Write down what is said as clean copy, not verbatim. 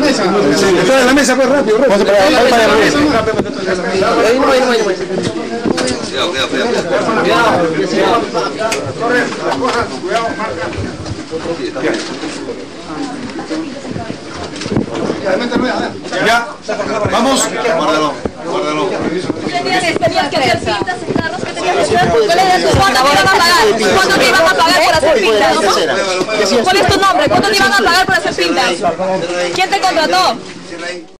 de la mesa, pues rápido, rápido. Ya, vamos. Guárdalo. Tenías que hacer pintas en carros, ¿qué tenías que hacer? ¿Cuánto te iban a pagar? ¿Cuánto te iban a pagar por hacer pintas? ¿Cuál es tu nombre? ¿Cuánto te iban a pagar por hacer pintas? ¿Quién te contrató?